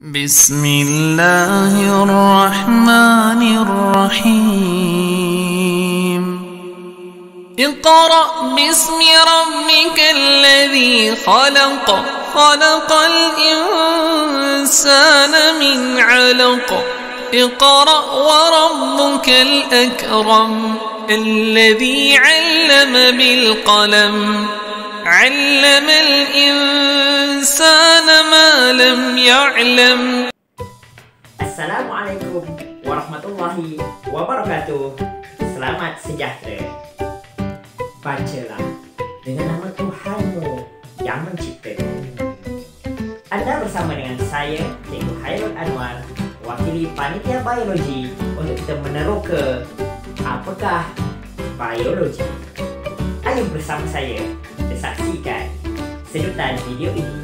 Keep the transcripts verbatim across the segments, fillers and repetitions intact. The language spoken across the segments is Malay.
بسم الله الرحمن الرحيم اقرأ باسم ربك الذي خلق خلق الإنسان من علق اقرأ وربك الأكرم الذي علم بالقلم علم الإنسان ما لم يعلم. Assalamualaikum warahmatullahi wabarakatuh. Selamat sejahtera. Bacalah dengan nama Tuhanmu yang menciptakanmu. Anda bersama dengan saya, Cikgu Hairul Anwar, wakili panitia biologi, untuk kita meneroka apakah biologi. Ayo bersama saya kita saksikan sedutan video ini.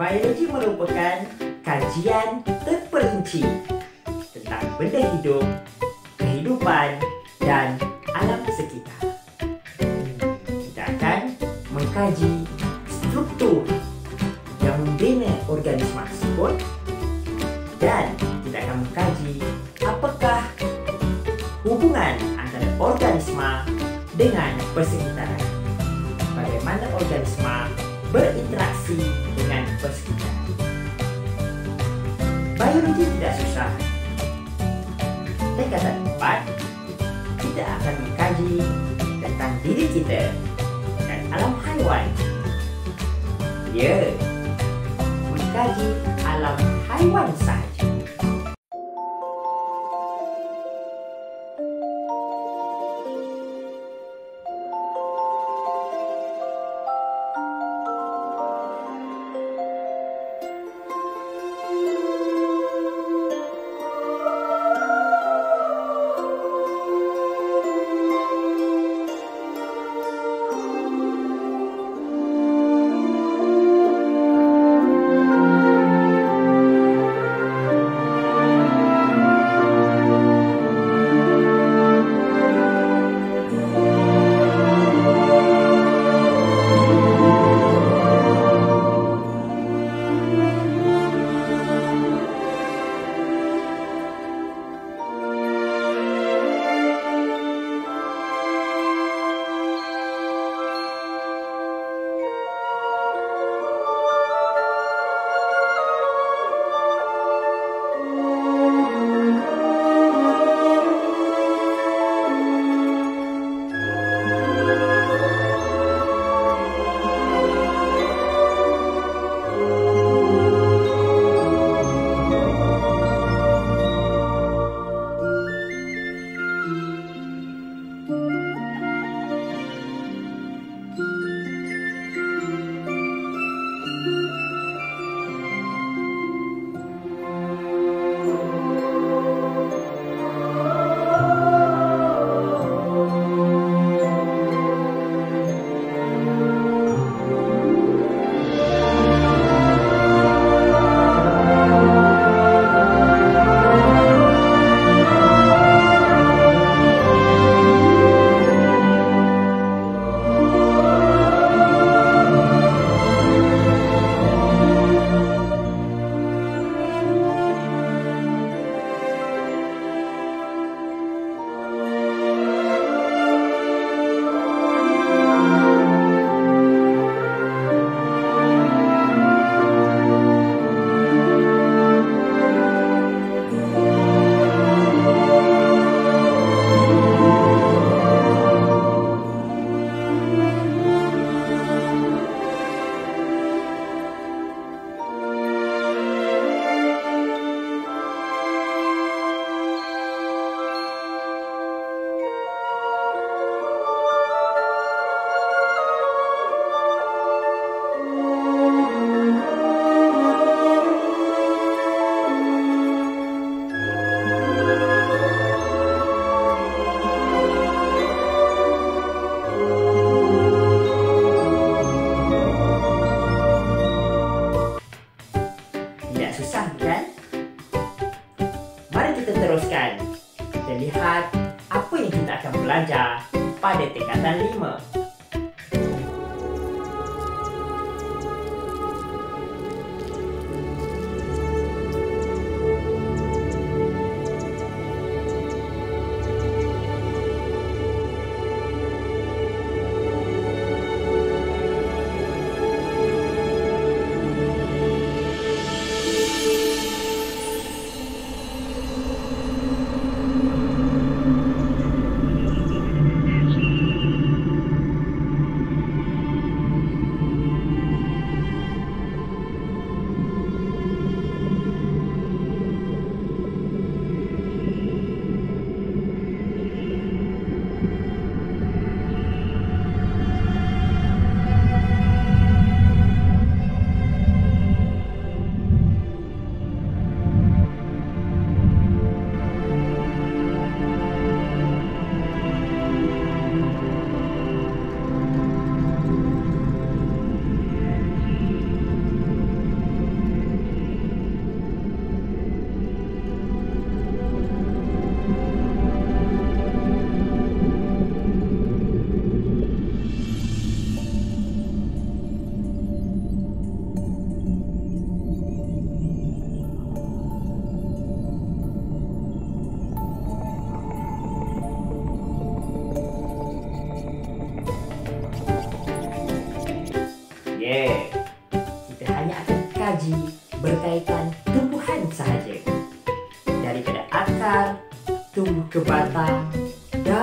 Biologi merupakan kajian terperinci tentang benda hidup, kehidupan, dan alam sekitar. Kita akan mengkaji struktur yang membina organisma tersebut dan kita akan mengkaji apakah hubungan antara organisma dengan persekitaran. Bagaimana organisma berinteraksi dengan persekitaran. Biologi tidak susah. Tingkatan empat, kita akan mengkaji tentang diri kita dan alam haiwan. Ya, mengkaji alam haiwan sahaja. teruskan. Kita lihat apa yang kita akan belajar pada tingkatan lima.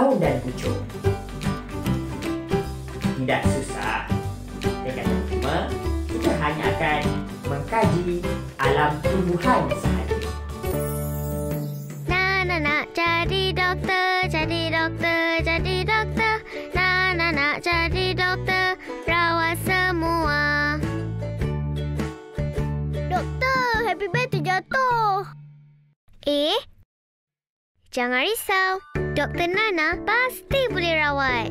daun dan pucuk. Tidak susah. Tingkatan lima, kita hanya akan mengkaji alam tumbuhan sahaja. Nana nak jadi doktor, jadi doktor, jadi doktor. Nana nak jadi doktor, rawat semua. Doktor, Happy Bear terjatuh. Eh? Jangan risau. Doktor Nana pasti boleh rawat.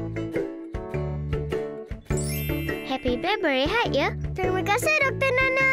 Happy Bear berehat ya. Terima kasih Doktor Nana.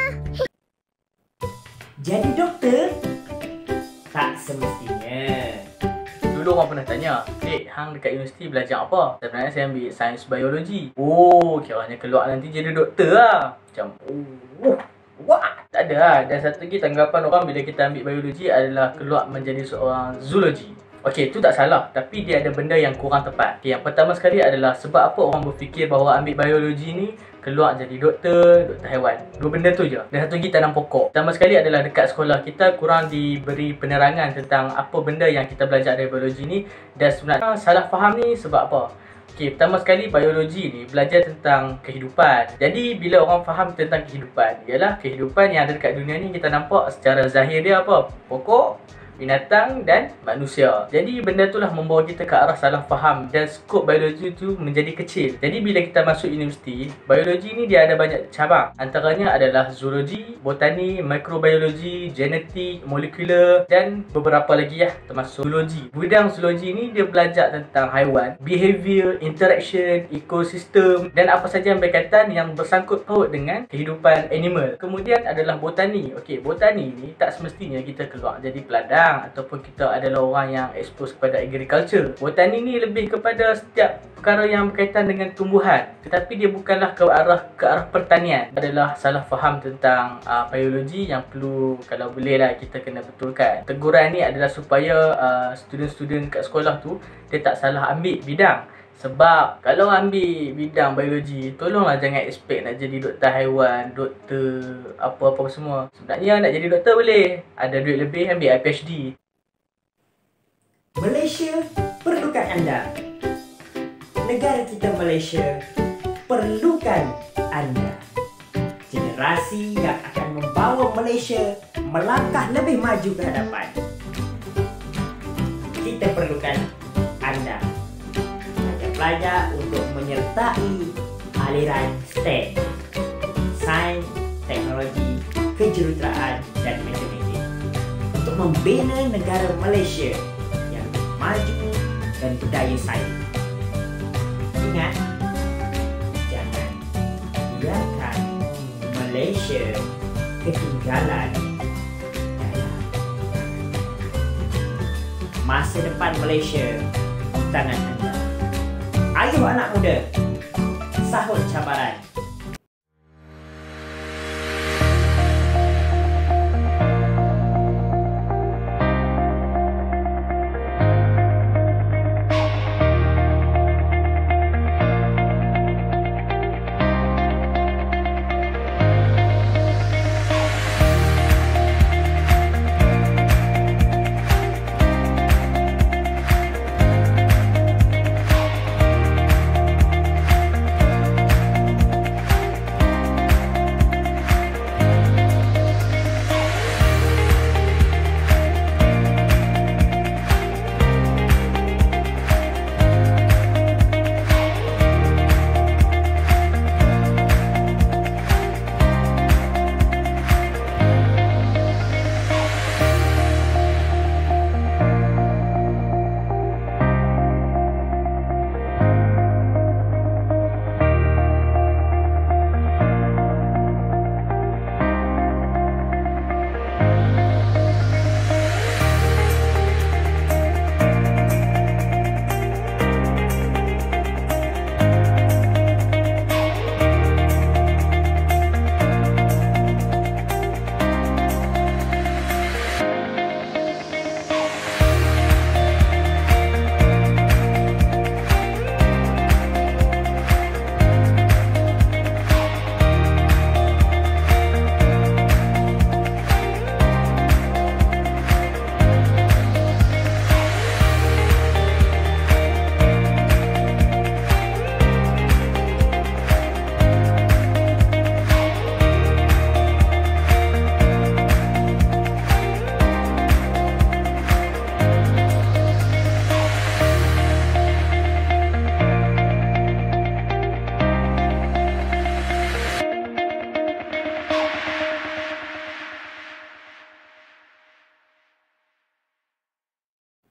Jadi doktor? Tak semestinya. Dulu orang pernah tanya, Dek, hang dekat universiti belajar apa? Sebenarnya saya ambil sains biologi. Oh, kiranya keluar nanti jadi doktor lah. Macam, oh, wah, tak ada lah. Dan satu lagi tanggapan orang bila kita ambil biologi adalah keluar menjadi seorang zoologi. Okey, tu tak salah, tapi dia ada benda yang kurang tepat. Okay, yang pertama sekali adalah sebab apa orang berfikir bahawa ambil biologi ni keluar jadi doktor, doktor haiwan. Dua benda tu je. Dan satu lagi tanam pokok. Pertama sekali adalah dekat sekolah kita kurang diberi penerangan tentang apa benda yang kita belajar dari biologi ni. Dan sebenarnya salah faham ni sebab apa? Okey, pertama sekali biologi ni belajar tentang kehidupan. Jadi bila orang faham tentang kehidupan, ialah kehidupan yang ada dekat dunia ni kita nampak secara zahir dia apa? Pokok, binatang dan manusia. Jadi benda itulah membawa kita ke arah salah faham dan skop biologi tu menjadi kecil. Jadi bila kita masuk universiti, biologi ni dia ada banyak cabang. Antaranya adalah zoologi, botani, mikrobiologi, genetik, molekular dan beberapa lagi ya, termasuk zoologi. Bidang zoologi ni dia belajar tentang haiwan, behavior, interaction, ekosistem dan apa saja yang berkaitan yang bersangkut paut dengan kehidupan animal. Kemudian adalah botani. Okey, botani ni tak semestinya kita keluar jadi peladang ataupun kita adalah orang yang expose kepada agriculture. Botani ni lebih kepada setiap perkara yang berkaitan dengan tumbuhan, tetapi dia bukanlah ke arah ke arah pertanian. Adalah salah faham tentang uh, biologi yang perlu kalau boleh lah kita kena betulkan. Teguran ni adalah supaya uh, student-student kat sekolah tu dia tak salah ambil bidang. Sebab kalau ambil bidang biologi, tolonglah jangan expect nak jadi doktor haiwan, doktor apa-apa semua. Sebenarnya nak jadi doktor boleh. Ada duit lebih ambil PhD. Malaysia perlukan anda. Negara kita Malaysia perlukan anda. Generasi yang akan membawa Malaysia melangkah lebih maju ke hadapan. Kita perlukan anda. Pelajar untuk menyertai aliran S T E M, Sains, Teknologi, Kejuruteraan dan Matematik untuk membina negara Malaysia yang maju dan berdaya saing. Ingat, jangan biarkan Malaysia ketinggalan dalam masa depan Malaysia di tangan anda. Ayo anak muda, sahut cabaran.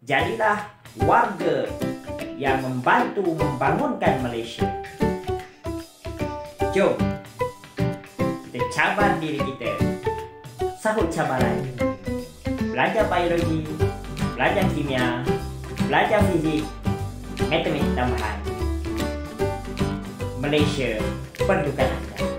Jadilah warga yang membantu membangunkan Malaysia. Jom kita cabar diri kita, sahut cabaran. Belajar biologi, belajar kimia, belajar fizik, matematik tambahan. Malaysia perlukan anda.